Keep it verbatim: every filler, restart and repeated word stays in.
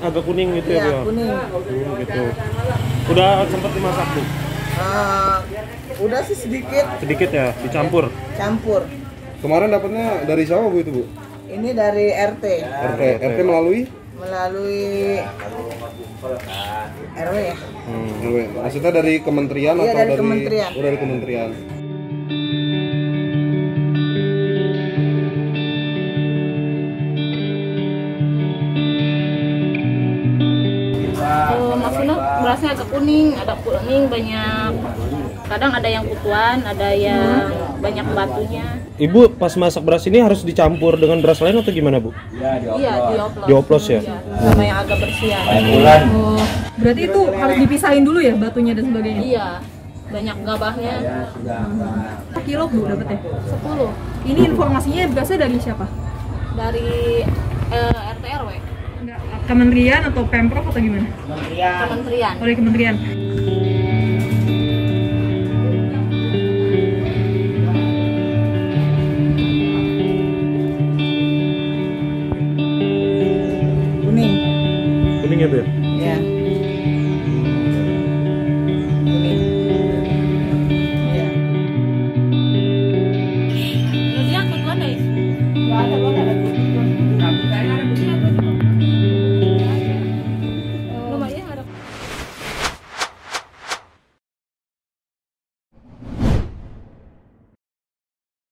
agak kuning gitu Iya, ya, Bu? kuning. Hmm, gitu. Udah sempat dimasak, Bu? Uh, udah sih sedikit. Sedikit ya, dicampur. Campur. Kemarin dapatnya dari siapa Bu itu Bu? Ini dari R T. R T. R T melalui? Melalui R W ya. Hmm. R W. Maksudnya dari kementerian Iya, atau dari dari kementerian. Oh, dari kementerian. Oh, maksudnya berasnya agak kuning, ada kuning banyak. Kadang ada yang kutuan, ada yang banyak batunya. Ibu pas masak beras ini harus dicampur dengan beras lain atau gimana, Bu? Iya, dioplos. Dioplos ya? Iya, sama yang agak bersihan. Oh, berarti itu harus dipisahin dulu ya batunya dan sebagainya? Iya, banyak gabahnya. Berapa kilo Bu dapetnya? sepuluh Ini informasinya biasanya dari siapa? dari eh, R T R W, Enggak, kementerian atau pemprov atau gimana? kementerian. Oh, dari kementerian.